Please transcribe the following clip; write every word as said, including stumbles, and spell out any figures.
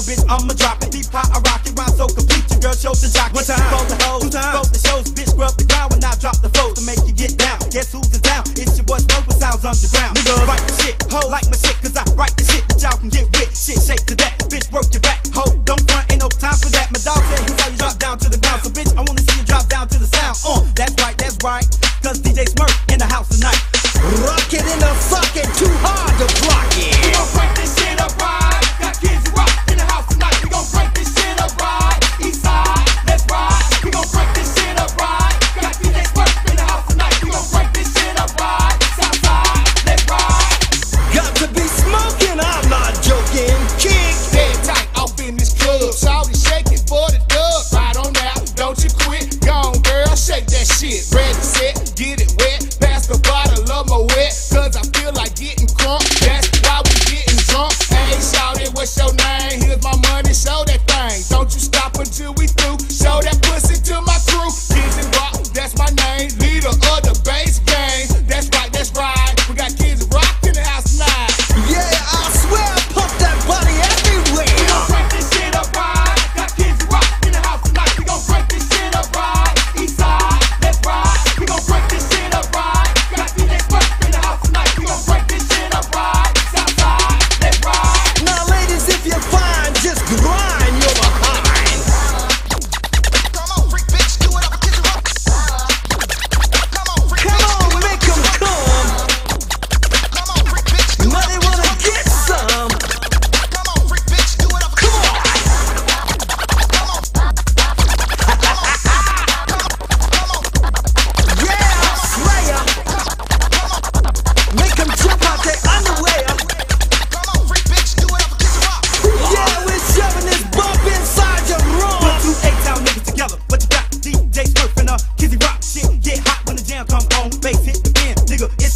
bitch, I'ma drop it. Deep how I rock it, rhyme so complete, your girl shows the jock. One time, fold the hoes, two times, fold the shows, bitch, scrub the ground when I drop the flow to make you get down. Guess who's in town? It's your boy Smoke with sounds underground. Nigga, write the shit, ho, like my shit, cause I write the shit that y'all can get with. Shit, shake to that, bitch, work your back, ho, don't front, ain't no time for that. My dog said he saw you drop down to the ground, so bitch, I wanna see you drop down to the sound. Uh, that's right, that's right, cause D J Smurf in the house tonight. Rock it in the fucking too hard to block it. We gon' break this shit up right. Got kids who rock in the house tonight. We gon' break this shit up right. East side, let's ride. We gon' break this shit up right. Got D J Smurf in the house tonight. We gon' break this shit up right. South side, let's ride. Got to be smoking, I'm not joking. Kick Dead tight off in this club. Shawty shake it for the dub. Right on now, don't you quit. Go on, girl, shake that shit. Ready, set, get it wet. Pass the bottle of my wet, cause I feel like getting crunk. That's why we getting drunk. Hey, shawty, what's your name? Here's my money, show that thing. Don't you stop until we through. Show that pussy to my crew. Kids and Rock, that's my name. Leader of the bass gang. That's right, that's right. We got Kids and Rock in the house tonight. Yeah, I swear I pump that body everywhere. We gon' break this shit up right. Got Kids who rock in the house tonight. We gon' break this shit up right. East side, let's ride. We gon' break this shit up right. Got D J Smurf in the house tonight. We gon' break this shit up right. South side, let's ride. Now ladies, if you're fine, just grind your behind. Come on, freak bitch, do it up and kiss it up. Come on, freak Come bitch, on, make 'em come. come on, freak bitch, do Now it they up. wanna get some. Come on, freak bitch, do it up. Come on. Come on, Yeah, Slayer. Make 'em jump out their underwear. come on, freak bitch, do it up and kiss it up. Yeah, we're shoving this bump inside your Put room. two A-Town niggas together, but you got D J Smurf and uh, Kizzy Rock. Shit get hot when the jam come on. Bass hit the bin, nigga, it's